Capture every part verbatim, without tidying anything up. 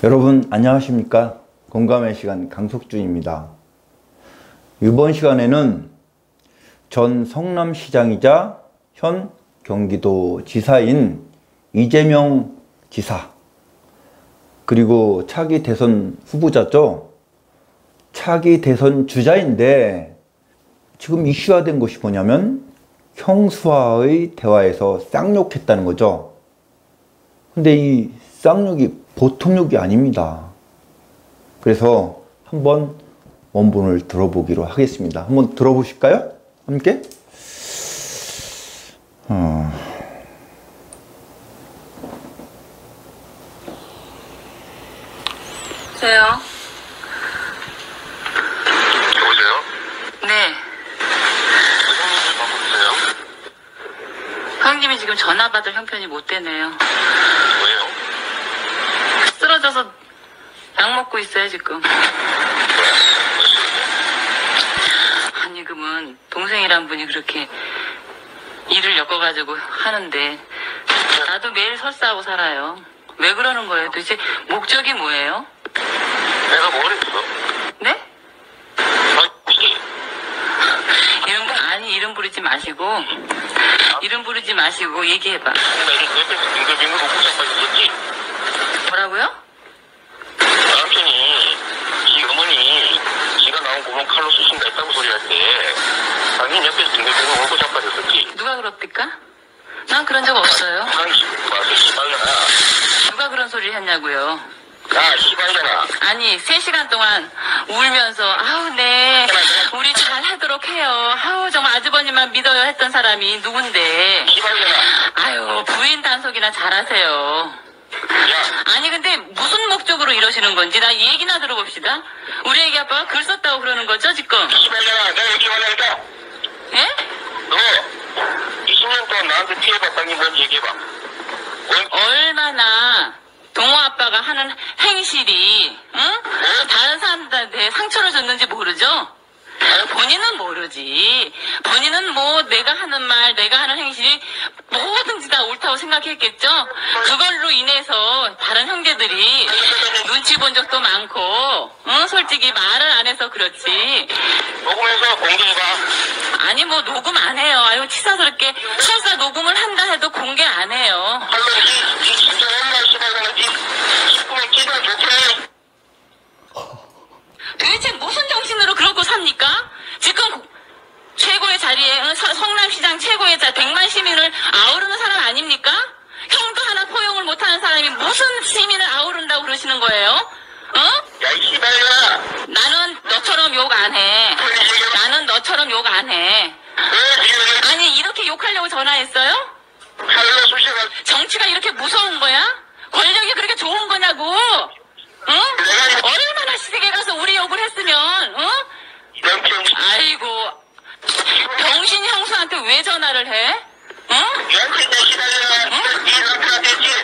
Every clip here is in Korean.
여러분 안녕하십니까? 공감의 시간 강석준입니다. 이번 시간에는 전 성남시장이자 현 경기도지사인 이재명 지사, 그리고 차기 대선 후보자죠. 차기 대선 주자인데 지금 이슈화된 것이 뭐냐면 형수와의 대화에서 쌍욕했다는 거죠. 근데 이 쌍욕이 보통 욕이 아닙니다. 그래서 한번 원본을 들어보기로 하겠습니다. 한번 들어보실까요? 함께? 어... 여보세요? 여보세요? 네. 선생님이 바꾸세요? 형님이 지금 전화 받을 형편이 못 되네요. 왜요? 쓰러져서 약 먹고 있어요 지금. 아니 그러면 동생이란 분이 그렇게 일을 엮어가지고 하는데 나도 매일 설사하고 살아요. 왜 그러는 거예요? 도대체 목적이 뭐예요? 내가 뭘 했어? 네? 아니, 이름 아니 이름 부르지 마시고 이름 부르지 마시고 얘기해봐. 나 이거 옆에서 빙글빙글 웃고 자빠졌었지? 뭐라고요? 남편이 지 어머니 지가 나온 구멍 칼로 쑤신다 했다고 소리할 때 당연히 옆에서 빙글빙글 웃고 자빠졌었지? 누가 그럽니까? 난 그런 적 없어요. 당신 와서 씨발려나. 누가 그런 소리를 했냐고요? 야 씨발려나. 아니 세 시간 동안 울면서 아우 네 우리 잘 하도록 해요. 아우 정말 아주버님만 믿어요 했던 사람이 누군데. 씨발려나. 아유 부인 단속이나 잘하세요. 야 아니 근데 무슨 목적으로 이러시는 건지 나 얘기나 들어봅시다. 우리 애기 아빠가 글 썼다고 그러는 거죠 지금? 씨발려나. 내가 얘기 하려니까 예? 너 이십 년 동안 나한테 피해봤다는 게 뭔지 얘기해봐. 얼마나 동호 아빠가 하는 행실이 응? 다른 사람들한테 상처를 줬는지 모르죠? 본인은 모르지. 본인은 뭐 내가 하는 말, 내가 하는 행실이 뭐든지 다 옳다고 생각했겠죠? 그걸로 인해서 다른 형제들이 눈치 본 적도 많고 응? 솔직히 말을 안 해서 그렇지. 녹음해서 공개해봐. 아니 뭐 녹음 안 해요. 아유 치사스럽게 설사 녹음을 한다 해도 공개 안 해요. 할로 이, 이 진짜 옛날 시발려나 이 식구만 끼면 좋겠네. 도대체 무슨 정신으로 그러고 삽니까? 지금 최고의 자리에 응? 서, 성남시장 최고의 자 백만 시민을 아우르는 사람 아닙니까? 형도 하나 포용을 못하는 사람이 무슨 시민을 아우른다고 그러시는 거예요? 어? 야, 이 씨발려나. 나는 너처럼 욕 안 해. 나는 너처럼 욕 안 해. 왜 지금 아니 이렇게 욕하려고 전화했어요? 할로 쑤시가 정치가 이렇게 무서운 거야? 권력이 그렇게 좋은 거냐고? 응? 얼마나 시댁에 가서 우리 욕을 했으면 응? 남편 아이고 병신 형수한테 왜 전화를 해? 응? 얘한테 내 씨발려나. 네 남편한테 했지.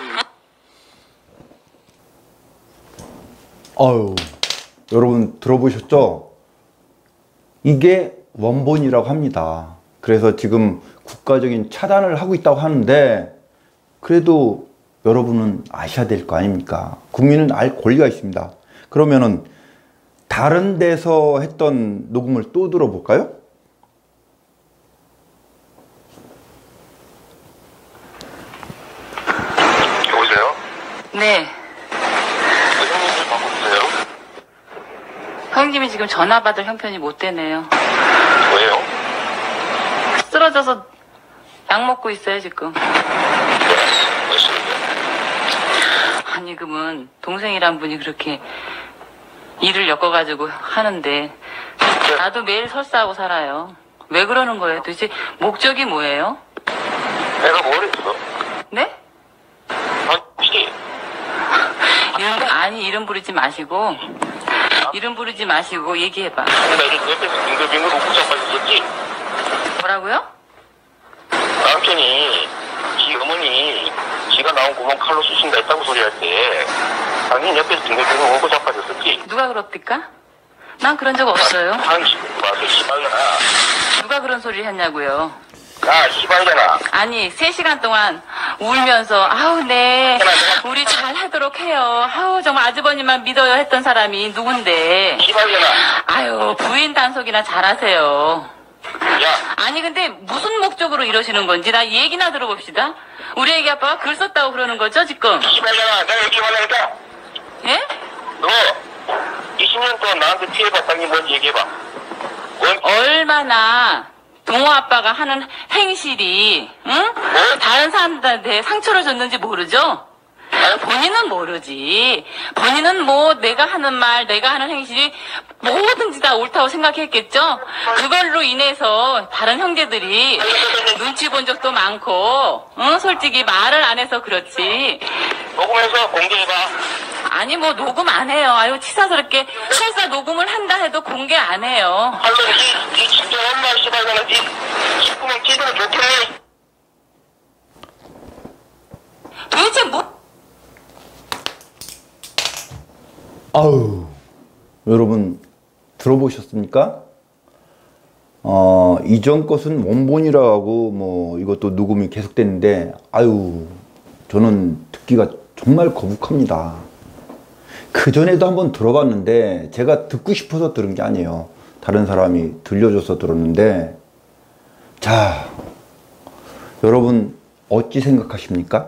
아유, 여러분 들어보셨죠? 이게 원본이라고 합니다. 그래서 지금 국가적인 차단을 하고 있다고 하는데 그래도 여러분은 아셔야 될 거 아닙니까? 국민은 알 권리가 있습니다. 그러면은 다른 데서 했던 녹음을 또 들어볼까요? 여보세요? 네. 선생님이 바꾸세요? 형님이 지금 전화 받을 형편이 못 되네요. 왜요? 쓰러져서 약 먹고 있어요 지금. 아니 그러면 동생이란 분이 그렇게 일을 엮어가지고 하는데 나도 매일 설사하고 살아요. 왜 그러는 거예요? 도대체 목적이 뭐예요? 내가 뭘 했어? 네? 아니, 이름, 아니 이름 부르지 마시고 이름 부르지 마시고 얘기해봐. 나 이거 옆에서 빙글빙글 웃고 자빠졌었지? 뭐라고요? 남편이 지 어머니 지가 나온 구멍 칼로 쑤신다 했다고 소리할 때 당연히 옆에서 빙글빙글 웃고 자빠졌었지? 누가 그럽니까? 난 그런 적 없어요. 당신 와서 씨발려나. 누가 그런 소리를 했냐고요? 야, 씨발잖아. 아니, 세 시간 동안 울면서, 아우, 네, 우리 잘 하도록 해요. 아우, 정말 아주버님만 믿어요 했던 사람이 누군데. 씨발잖아. 아유, 부인 단속이나 잘하세요. 야, 아니, 근데 무슨 목적으로 이러시는 건지 나 얘기나 들어봅시다. 우리 애기 아빠가 글 썼다고 그러는 거죠, 지금? 씨발잖아. 내가 얘기해봤라니까. 예? 너 이십 년 동안 나한테 피해봤다는 게 뭔지 얘기해봐. 뭔? 얼마나 동호 아빠가 하는 행실이, 응? 다른 사람들한테 상처를 줬는지 모르죠? 본인은 모르지. 본인은 뭐 내가 하는 말, 내가 하는 행실이 뭐든지 다 옳다고 생각했겠죠? 그걸로 인해서 다른 형제들이 눈치 본 적도 많고, 응? 솔직히 말을 안 해서 그렇지. 녹음해서 공개해봐. 아니 뭐 녹음 안 해요. 아유 치사스럽게 설사 녹음을 한다 해도 공개 안 해요. 할로 이, 이 진짜 엄마 씨발잖아. 이 십구명 찌들어 좋겠네. 도대체 뭐? 아우, 여러분 들어보셨습니까? 어, 이전 것은 원본이라고 뭐 이것도 녹음이 계속됐는데, 아유, 저는 듣기가 정말 거북합니다. 그전에도 한번 들어봤는데 제가 듣고 싶어서 들은 게 아니에요. 다른 사람이 들려줘서 들었는데, 자, 여러분 어찌 생각하십니까?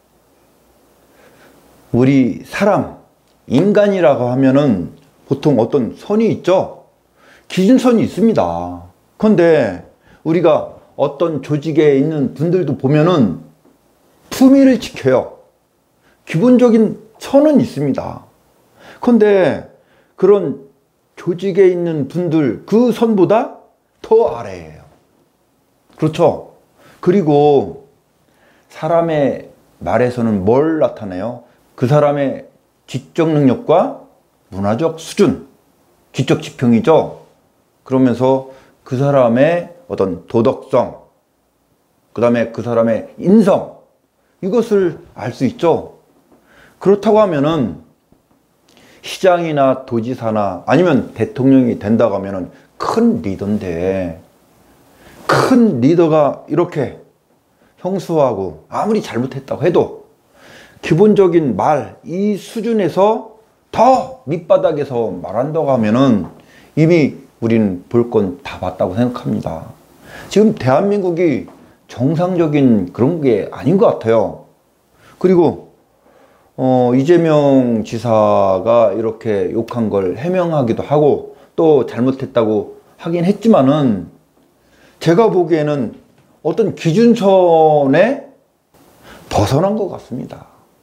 우리 사람, 인간이라고 하면은 보통 어떤 선이 있죠? 기준선이 있습니다. 그런데 우리가 어떤 조직에 있는 분들도 보면은 품위를 지켜요. 기본적인 선은 있습니다. 그런데 그런 조직에 있는 분들 그 선보다 더 아래예요. 그렇죠? 그리고 사람의 말에서는 뭘 나타내요? 그 사람의 지적 능력과 문화적 수준, 지적 지평이죠. 그러면서 그 사람의 어떤 도덕성, 그 다음에 그 사람의 인성, 이것을 알 수 있죠. 그렇다고 하면은 시장이나 도지사나 아니면 대통령이 된다고 하면은 큰 리더인데, 큰 리더가 이렇게 형수하고 아무리 잘못했다고 해도 기본적인 말, 이 수준에서 더 밑바닥에서 말한다고 하면은 이미 우리는 볼 건 다 봤다고 생각합니다. 지금 대한민국이 정상적인 그런 게 아닌 것 같아요. 그리고 어, 이재명 지사가 이렇게 욕한 걸 해명하기도 하고 또 잘못했다고 하긴 했지만은 제가 보기에는 어떤 기준선에 벗어난 것 같습니다.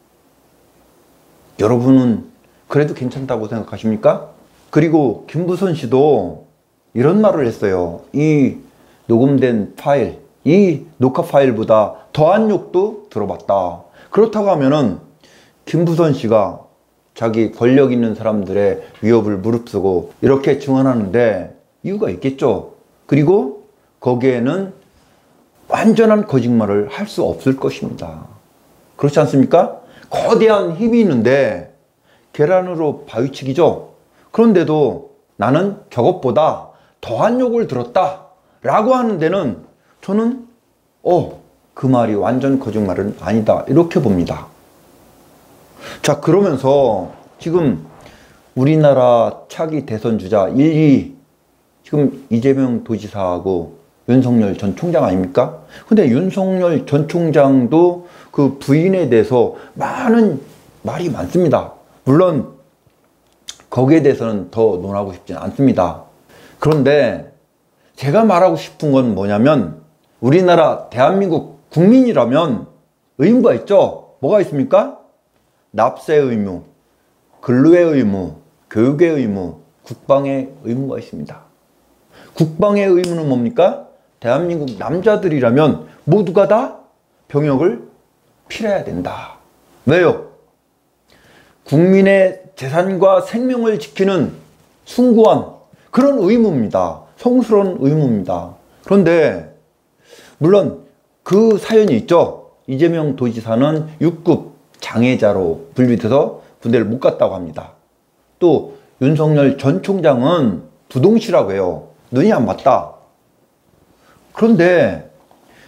여러분은 그래도 괜찮다고 생각하십니까? 그리고 김부선 씨도 이런 말을 했어요. 이 녹음된 파일, 이 녹화 파일보다 더한 욕도 들어봤다. 그렇다고 하면은 김부선 씨가 자기 권력 있는 사람들의 위협을 무릅쓰고 이렇게 증언하는데 이유가 있겠죠. 그리고 거기에는 완전한 거짓말을 할 수 없을 것입니다. 그렇지 않습니까? 거대한 힘이 있는데 계란으로 바위치기죠. 그런데도 나는 저것보다 더한 욕을 들었다 라고 하는 데는 저는 어, 그 말이 완전 거짓말은 아니다 이렇게 봅니다. 자, 그러면서 지금 우리나라 차기 대선 주자 일 위 지금 이재명 도지사하고 윤석열 전 총장 아닙니까? 근데 윤석열 전 총장도 그 부인에 대해서 많은 말이 많습니다. 물론 거기에 대해서는 더 논하고 싶지는 않습니다. 그런데 제가 말하고 싶은 건 뭐냐면 우리나라 대한민국 국민이라면 의무가 있죠. 뭐가 있습니까? 납세 의무, 근로의 의무, 교육의 의무, 국방의 의무가 있습니다. 국방의 의무는 뭡니까? 대한민국 남자들이라면 모두가 다 병역을 필해야 된다. 왜요? 국민의 재산과 생명을 지키는 숭고한 그런 의무입니다. 성스러운 의무입니다. 그런데 물론 그 사연이 있죠. 이재명 도지사는 육 급 장애자로 분류돼서 군대를 못 갔다고 합니다. 또 윤석열 전 총장은 두동시라고 해요. 눈이 안 맞다. 그런데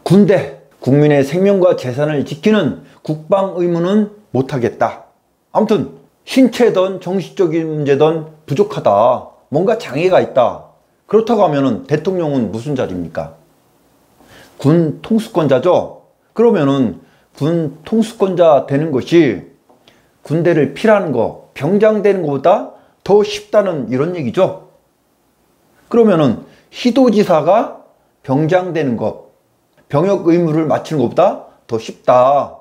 군대, 국민의 생명과 재산을 지키는 국방 의무는 못하겠다. 아무튼 신체든 정신적인 문제든 부족하다. 뭔가 장애가 있다. 그렇다고 하면은 대통령은 무슨 자리입니까? 군 통수권자죠. 그러면은 군 통수권자 되는 것이 군대를 필요하는 거, 병장 되는 것보다 더 쉽다는 이런 얘기죠. 그러면은 시도지사가 병장 되는 것, 병역 의무를 마치는 것보다 더 쉽다.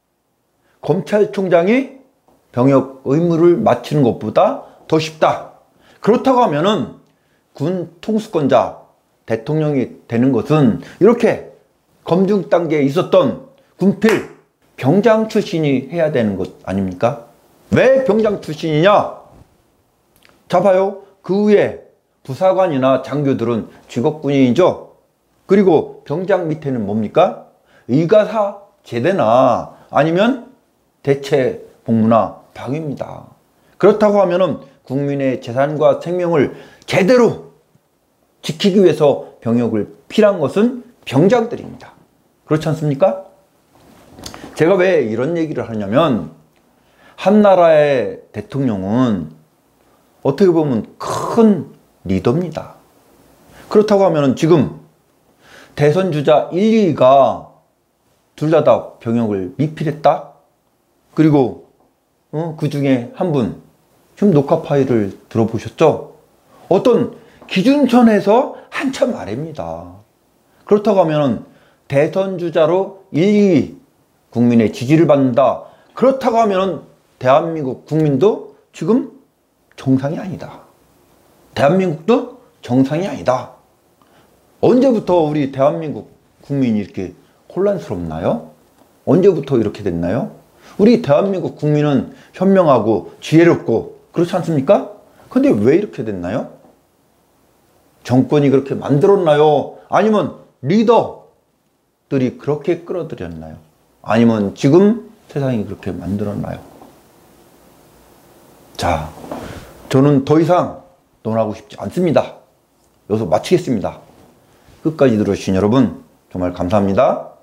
검찰총장이 병역 의무를 마치는 것보다 더 쉽다. 그렇다고 하면은 군 통수권자, 대통령이 되는 것은 이렇게 검증 단계에 있었던 군필, 병장 출신이 해야 되는 것 아닙니까? 왜 병장 출신이냐? 자 봐요. 그 위에 부사관이나 장교들은 직업군인이죠. 그리고 병장 밑에는 뭡니까? 의가사 제대나 아니면 대체 복무나 방위입니다. 그렇다고 하면은 국민의 재산과 생명을 제대로 지키기 위해서 병역을 필요한 것은 병장들입니다. 그렇지 않습니까? 제가 왜 이런 얘기를 하냐면 한 나라의 대통령은 어떻게 보면 큰 리더입니다. 그렇다고 하면 지금 대선 주자 일, 이 위가 둘 다 다 병역을 미필했다? 그리고 어, 그 중에 한 분, 지금 녹화 파일을 들어보셨죠? 어떤 기준선에서 한참 아래입니다. 그렇다고 하면 대선 주자로 일, 이 위 국민의 지지를 받는다. 그렇다고 하면 대한민국 국민도 지금 정상이 아니다. 대한민국도 정상이 아니다. 언제부터 우리 대한민국 국민이 이렇게 혼란스럽나요? 언제부터 이렇게 됐나요? 우리 대한민국 국민은 현명하고 지혜롭고 그렇지 않습니까? 근데 왜 이렇게 됐나요? 정권이 그렇게 만들었나요? 아니면 리더들이 그렇게 끌어들였나요? 아니면 지금 세상이 그렇게 만들었나요? 자, 저는 더 이상 논하고 싶지 않습니다. 여기서 마치겠습니다. 끝까지 들어주신 여러분 정말 감사합니다.